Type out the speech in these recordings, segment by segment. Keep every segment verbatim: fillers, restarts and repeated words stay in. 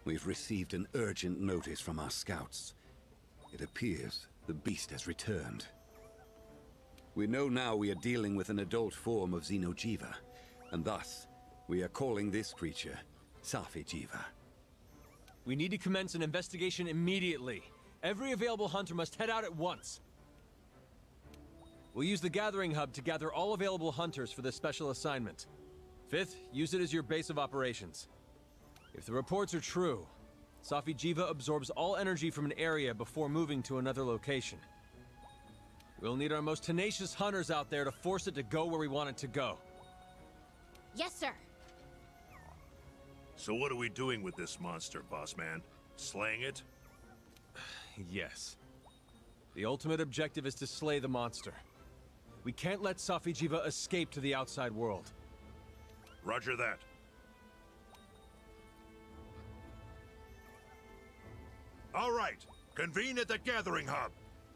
We've received an urgent notice from our scouts. It appears the beast has returned. We know now we are dealing with an adult form of Xeno'jiiva, and thus, we are calling this creature Safi'jiiva. We need to commence an investigation immediately. Every available hunter must head out at once. We'll use the Gathering Hub to gather all available hunters for this special assignment. Fifth, use it as your base of operations. If the reports are true, Safi'jiiva absorbs all energy from an area before moving to another location. We'll need our most tenacious hunters out there to force it to go where we want it to go. Yes, sir. So what are we doing with this monster, boss man? Slaying it? Yes. The ultimate objective is to slay the monster. We can't let Safi'jiiva escape to the outside world. Roger that. All right. Convene at the Gathering Hub.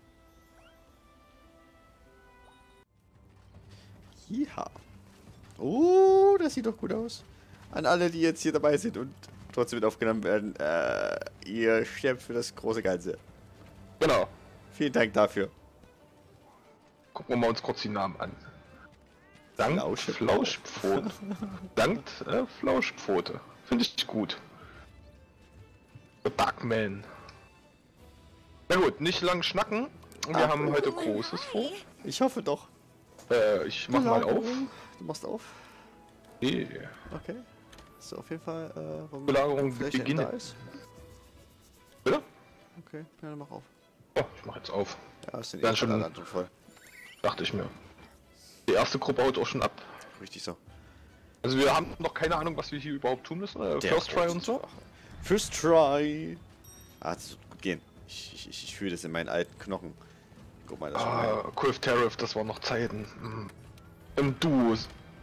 Ja. Oh, das sieht doch gut aus. An alle, die jetzt hier dabei sind und trotzdem mit aufgenommen werden, äh, ihr sterbt für das große Ganze. Genau. Vielen Dank dafür. Gucken wir mal uns kurz die Namen an. Sankt Flausche- Flauschpfote. Sankt äh, Flauschpfote. Finde ich gut. The Bugman. Na gut, nicht lang schnacken. Wir Ah. haben heute Großes vor. Ich hoffe doch. Äh, ich mach mal auf. Du machst auf? Nee. Okay. So, auf jeden Fall, äh, warum Belagerung Fläche beginnt. da ist. Bitte? Okay, ja, dann mach auf. Oh, ich mach jetzt auf. Ja, ist denn Dann eh schon- alle anderen voll. Dachte ich mir. Die erste Gruppe haut auch schon ab. Richtig so. Also wir haben noch keine Ahnung, was wir hier überhaupt tun müssen. Äh, Der First Try und so. First Try. Ah, das wird gut gehen. Ich, ich, ich, ich fühle das in meinen alten Knochen. Guck mal, das schon rein. Ah, Quiff Tariff, das waren noch Zeiten. Mhm. Im Duo.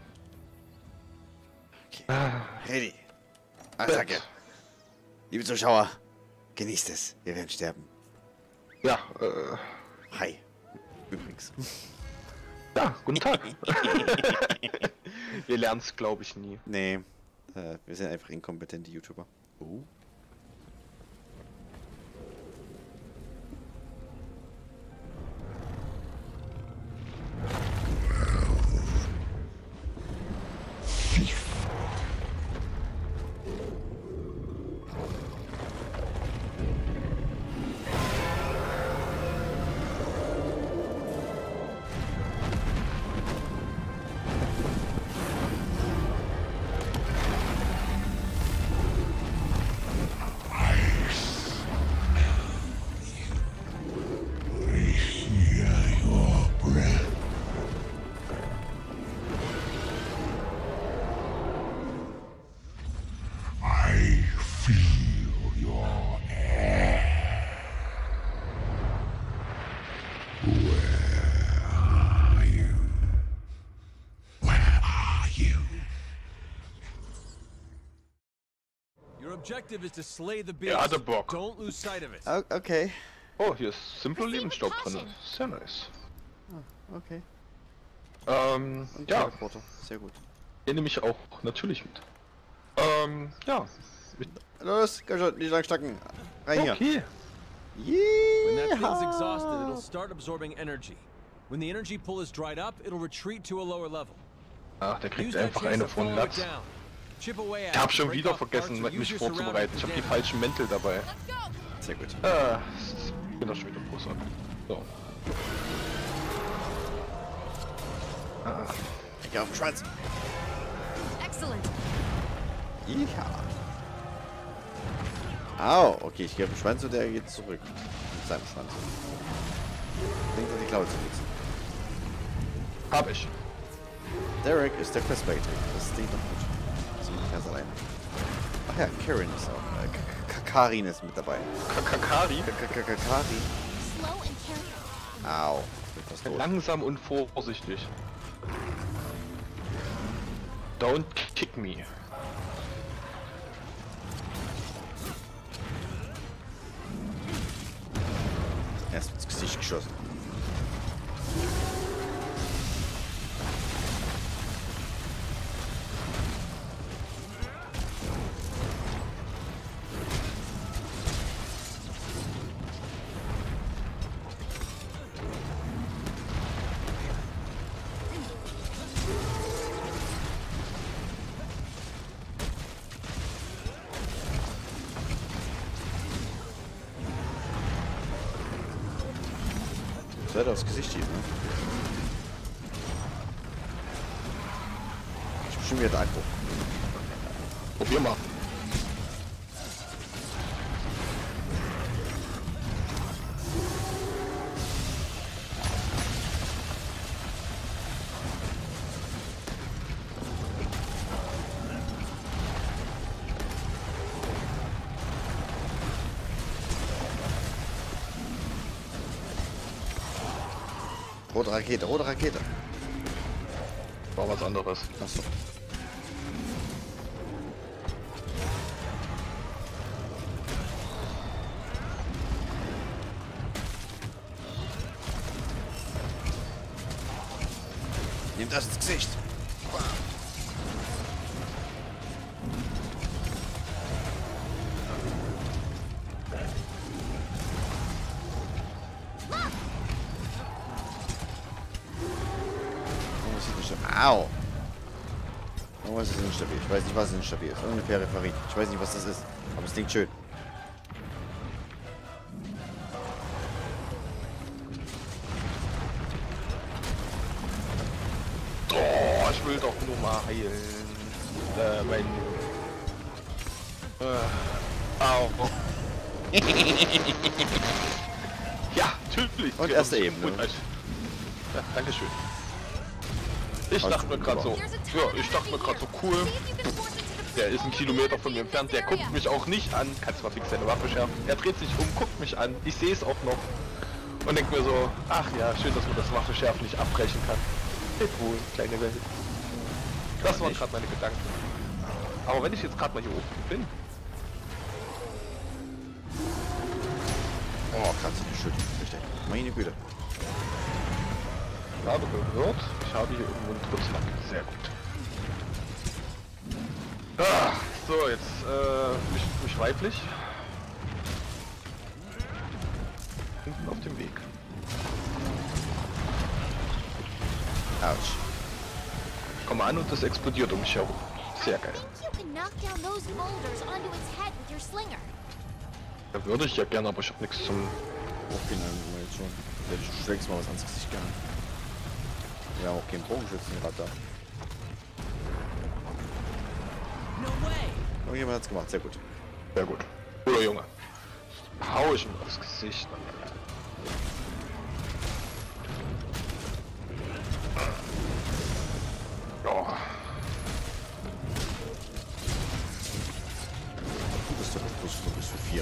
Okay. Ah, Ready. Attacke. Bett. Liebe Zuschauer, genießt es. Wir werden sterben. Ja, äh, Hi. Übrigens. ja, guten Tag. Wir lernen es, glaube ich, nie. Nee. Äh, wir sind einfach inkompetente YouTuber. Oh. Your objective is to slay the beast. Er hatte Bock. Don't lose sight of it. O- Okay. Oh, hier ist simpler Lebensstaub drin. Sehr nice. Okay. Ähm, Und ja, Teleporter. Sehr gut. den nehme ich auch natürlich mit. Ähm, ja. Los, komm schon, nicht lang stacken. Rein hier. Okay. When that thing's Yeah. exhausted, it'll start absorbing energy. When the energy pull is dried up, it'll retreat to a lower level. Ach, der kriegt Use that einfach chance eine to von follow it Latz. down. Chip away at Ich hab it, schon break wieder off parts vergessen, or use mich your vorzubereiten. Ich surroundings habe to die damage falschen Mäntel dabei. Let's go. Sehr gut. Äh, ich bin da schon wieder groß an. So. Ah, Ich geh auf den Schwanz. Excellent. Ja. Au, okay, ich gehe auf den Schwanz und der geht zurück. Mit seinem Schwanz. Denkt an die Klaue zu fixen. hab ich. Derek ist der Questbaiting. Das klingt doch gut. Das mache ich ganz alleine. Ach ja, Karen ist auch. Äh, K- K- Karin ist mit dabei. Kakari. K- K- K- Kari. Slow and careful. Au. Ich bin fast tot. Langsam und vorsichtig. Don't kick me. Erst ins Gesicht geschossen. Seite aufs Gesicht schießen, ne? Ich bestimmt wieder Einbruch. Probier mal. Rote Rakete, rote Rakete. War was anderes. Achso. Nimm das ins Gesicht. Au! Irgendwas ist instabil. Ich weiß nicht, was instabil ist. Irgendeine Peripherie. Ich weiß nicht, was das ist. Aber es klingt schön. Oh, ich will doch nur mal heilen. Äh, mein... Äh, au. Ja, natürlich. Und erste Ebene. Gut, also. Ja, dankeschön. Ich dachte mir gerade so, ja, ich dachte mir gerade so, cool, der ist ein Kilometer von mir entfernt, der guckt mich auch nicht an, kannst mal fix seine Waffe schärfen, er dreht sich um, guckt mich an, ich sehe es auch noch und denkt mir so, ach ja, schön, dass man das Waffe schärfen nicht abbrechen kann. Geht wohl, kleine Welt. Das waren gerade meine Gedanken. Aber wenn ich jetzt gerade mal hier oben bin... Oh, kratzt die Schütte. Richtig. Meine Güte. Ich habe gehört, ich habe hier irgendwo einen Trutzlack. Sehr gut. Ah, so, jetzt äh, mich, mich weiblich. Hinten auf dem Weg. Autsch. Komm an und das explodiert um mich herum. Sehr I geil. think you can knock down those boulders onto its head with your slinger. Da würde ich ja gerne, aber ich habe nichts zum... Hochgehen mal jetzt schon. Du schlägst mal was ans Gesicht gehauen. Wir haben auch keinen Bogenschützenrad da. Oh, jemand hat's gemacht, sehr gut. Sehr gut. Cooler Junge. Hau ich ihm aufs Gesicht. Oh. Das ist doch plus Fokus für vier.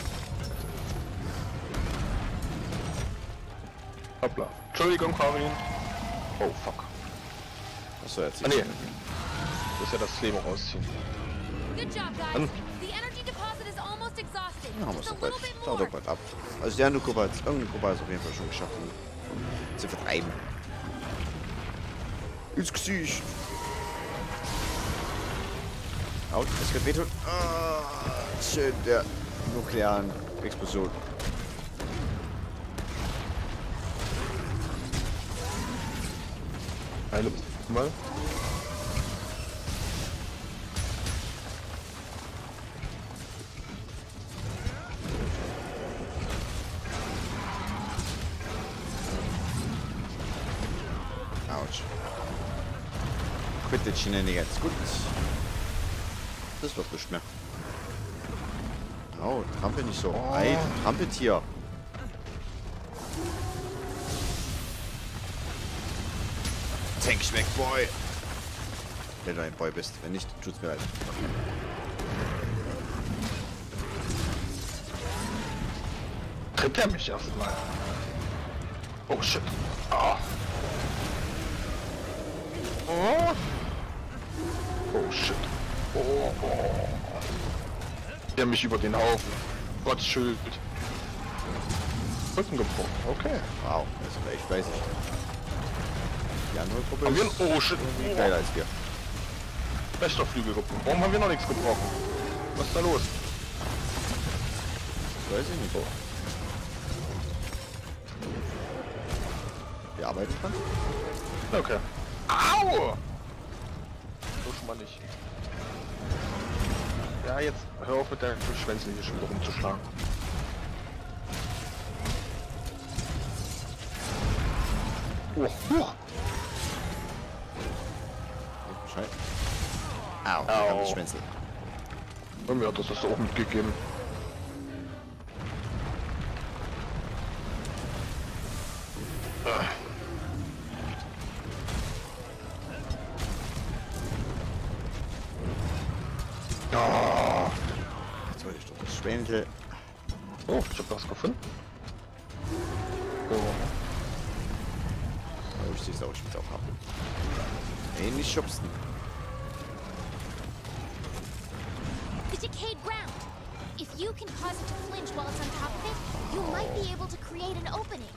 Hoppla. Entschuldigung, Karin. Oh, fuck. Achso, jetzt. Ah, nee. Das ist ja das Leben rausziehen. Good job, guys. Dann- The energy deposit is almost exhausted. Ja, haben wir es Just a doch bald. little bit Dauert more. doch bald ab. Also die andere Gruppe hat irgendeine Gruppe hat es auf jeden Fall schon geschafft, ihn zu vertreiben. Ins Gesicht. Autsch, das wird wehtun. Ah, schön, der nuklearen Explosion. Eine mal. Autsch. Quit the Shenanigans. Gut. Das wird nicht mehr. Oh, trampel nicht so. Oh. Ei, trampelt hier. Tank weg, Boy. Wenn du ein Boy bist. Wenn nicht, tut's mir leid. Tritt er mich erstmal. Oh shit. Ah. Oh. Oh shit. Oh, oh. Der mich über den Haufen. Gott Schild. Rücken gebrochen. Okay. Wow, das ist echt weiß ich. Die andere Gruppe Haben wir ist ein... Oh shit. irgendwie geiler als wir. Bester Flügel gebrochen. Warum haben wir noch nichts gebrochen? Was ist da los? Weiß ich nicht. Wir arbeiten dran. Okay. Au! So schon mal nicht. Ja, jetzt hör auf mit deinen Schwänzen hier schon rumzuschlagen. Oh, huch. Bescheid. Au, Au. Au. Schwänzel. Und mir hat das das auch mitgegeben. Ah. Jetzt wollte ich doch das Schwänzel. Oh, ich hab was gefunden. Oh. Oh, ich sehe es auch, ich will es auch haben. Ey, nicht schubsen. The decayed ground. If you can cause it to flinch while it's on top of it, you might be able to create an opening.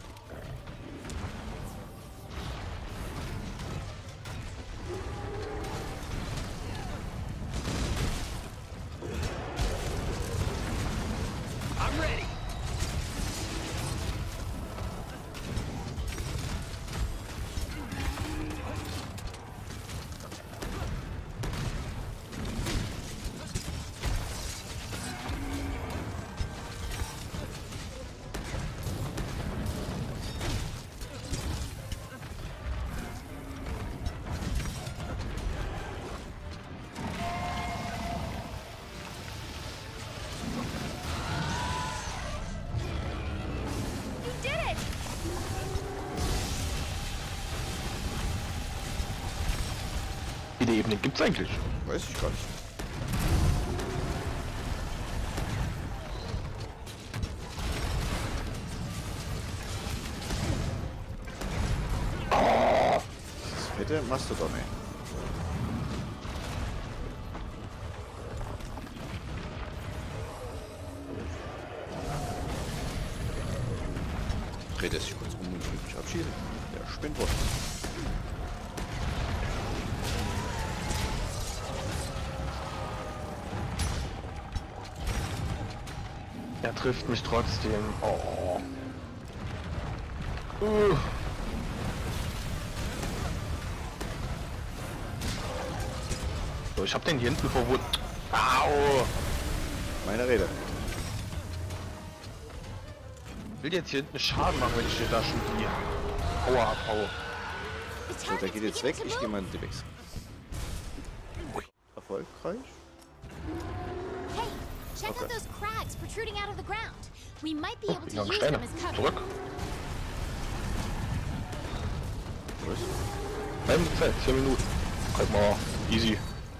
I'm ready. You did it! Wie viele Ebenen gibt's eigentlich? Weiß ich gar nicht. Das fette Mastodon, ey. Dreht er sich kurz um und will mich abschießen. Der spinnt wohl. Er trifft mich trotzdem. Oh. Uh. So, ich hab den hier hinten verwundet. Au! Meine Rede. Ich will jetzt hier hinten Schaden machen, wenn ich dir da schon die Aua abhaue. The So, der target's geht jetzt beginning weg. to Ich move. gehe mal in die Wechsel. Erfolgreich? Hey, check Okay. out those crags protruding out of the ground. We might be Oh, able die to haben use Steine. them as cover. Zurück. Was? Bleib mit Zeit, zehn Minuten. Halt mal easy.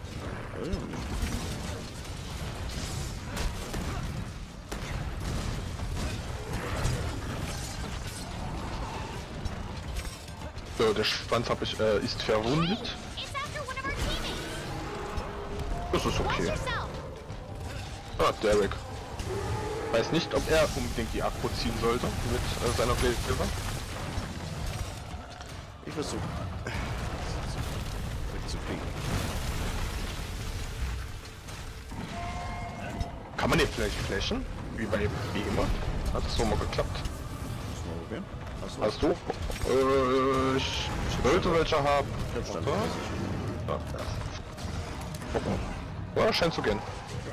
So, der Schwanz hab ich, äh, ist verwundet. Hey, it's after one of our teammates. Das ist Watch okay. yourself. Ah, Derek. Weiß nicht, ob er unbedingt die Akku ziehen sollte mit äh, seiner Bildsilber. Ich versuche. Zu kriegen. Kann man den vielleicht flashen? Wie bei wie immer? Hat das so mal geklappt? Muss mal probieren. Hast du Hast du? Äh, ich sollte welche haben. Ich hab Stand. Warte. Ja. Gucken. Ja, scheint zu gehen.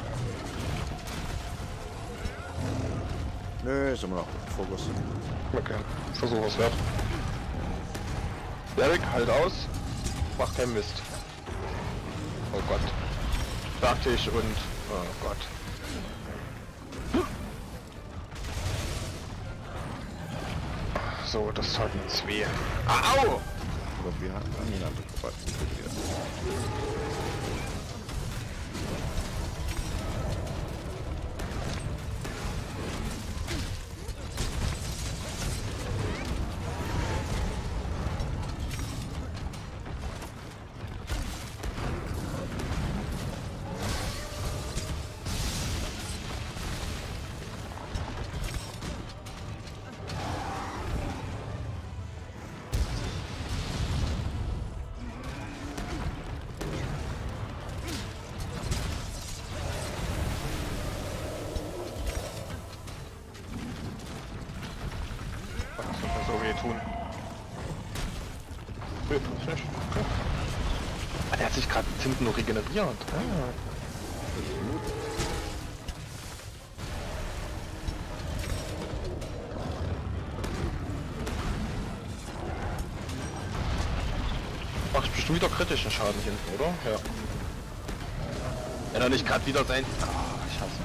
Nö, ist immer noch Fokus. Okay, Versuch was wert. Derek, halt aus. Mach keinen Mist. Oh Gott. Sagte ich und... Oh Gott. So, das tat mir jetzt weh. Ah, au! Aber wir haben an ihn angebracht. Was wird mir so weh tun? Nee, tut's nicht. Okay. Ah, der hat sich gerade hinten nur regeneriert. Ah. bestimmt wieder kritischen Schaden hinten, oder? Ja. Wenn er nicht gerade wieder sein... Ah, ich hasse.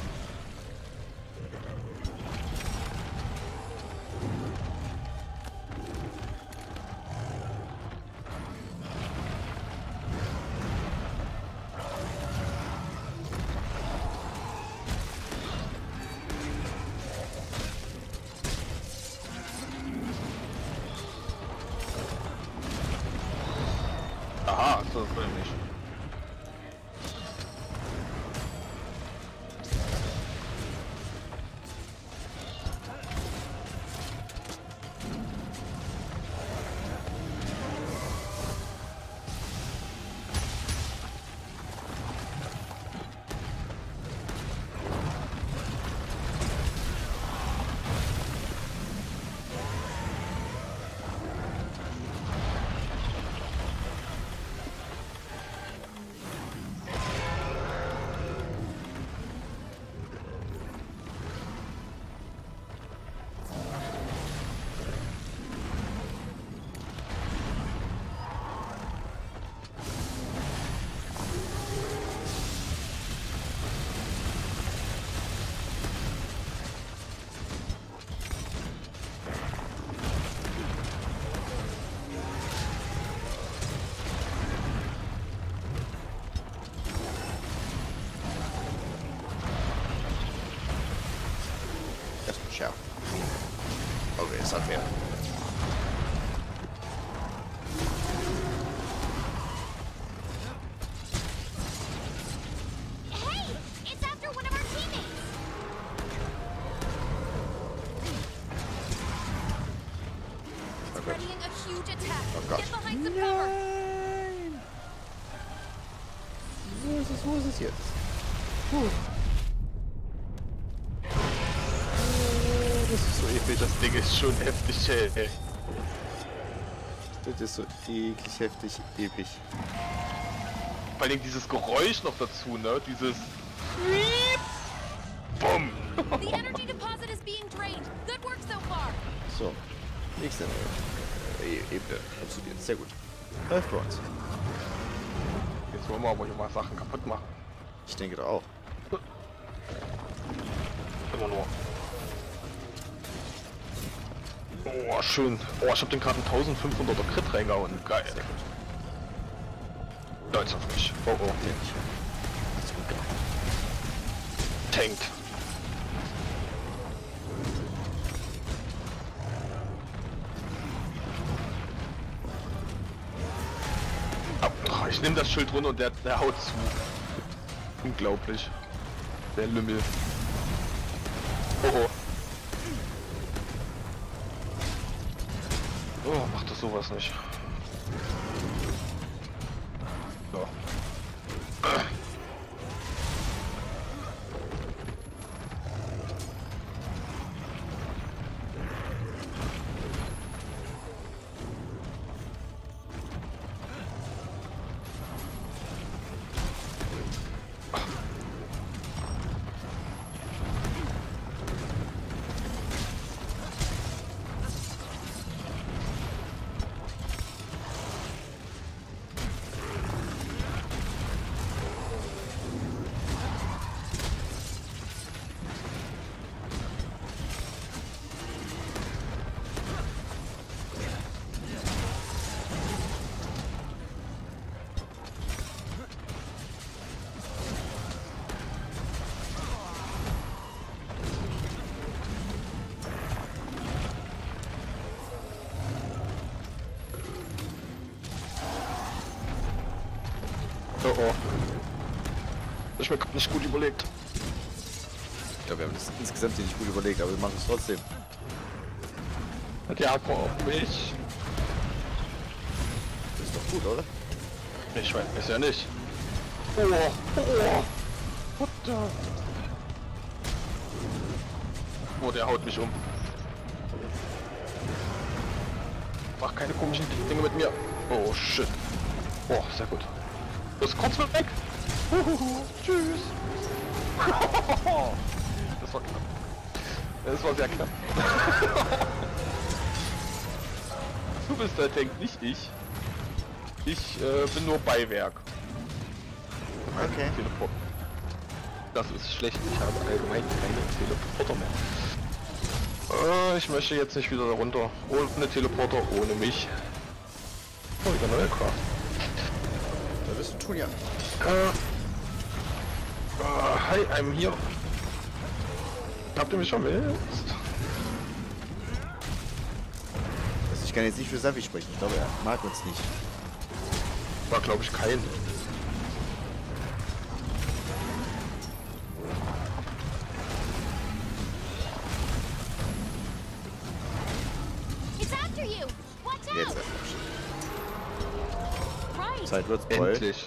Aha, so will ich nicht. Schärfen. Okay, es hat mehr. Hey! It's after one of our teammates! It's readying a huge attack. Oh Gott. Get behind some cover! Nein! Wo ist es, wo ist es jetzt? Puh. Das ist so episch, das Ding ist schon heftig, ey. Das ist so eklig, heftig, episch. Vor allem dieses Geräusch noch dazu, ne? Dieses... Bumm! The energy deposit is being drained. Good work so far. So, nächste äh, Ebene. Absolut, sehr gut. Läuft bei uns. Jetzt wollen wir aber hier mal Sachen kaputt machen. Ich denke doch auch. Immer nur. Oh, schön. Oh, ich hab den gerade einen eintausendfünfhunderter Crit reingehauen. Geil. Leute auf mich. Oh, oh. Hat's gut gemacht. Tankt. Oh, ich nehme das Schild runter und der, der haut zu. Unglaublich. Der Lümmel. Oh, oh. Oh, macht das sowas nicht. So. Oh oh. Das ist mir nicht gut überlegt. Ja, wir haben das insgesamt hier nicht gut überlegt, aber wir machen es trotzdem. Der hat auf mich. Das ist doch gut, oder? Ich weiß es ja nicht. Oh, oh. What the? Oh, der haut mich um. Mach keine komischen Dinge mit mir. Oh shit. Oh, sehr gut. Das ist kurz weg. Uhuhu. Tschüss. Das war knapp. Das war sehr knapp. Du bist der Tank, nicht ich. Ich äh, bin nur Beiwerk. Okay. Teleport. Das ist schlecht, ich habe allgemein keine Teleporter mehr. Äh, ich möchte jetzt nicht wieder runter. Ohne Teleporter, ohne mich. Oh, wieder neue Craft. Was willst du tun, ja? Äh, äh, hi, I'm hier. Habt ihr mich vermisst? Also ich kann jetzt nicht für Safi sprechen. Ich glaube, er mag uns nicht. War, glaube ich, kein. It's after you. Watch out. Jetzt. Right. Zeit wird's voll. Endlich.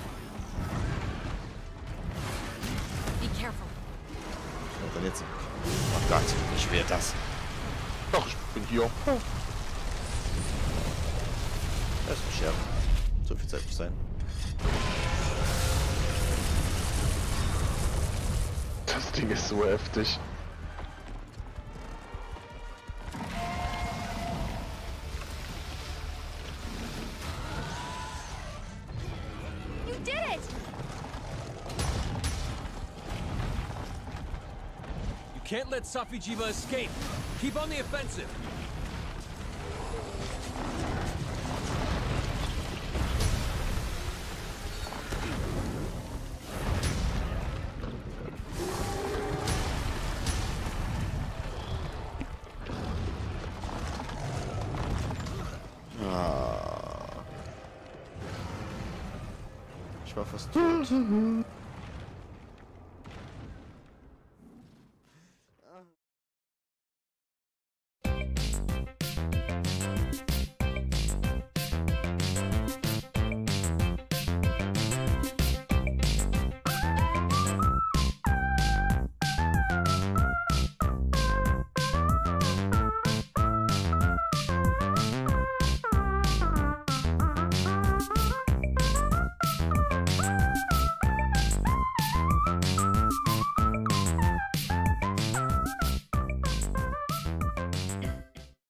Be careful. Und dann jetzt. Oh Gott, ich will das. Doch, ich bin hier. Das ist ein Scherz. So viel Zeit muss sein. Das Ding ist so heftig. You did it. You can't let Safi'jiiva escape. Keep on the offensive. Ich war fast tot.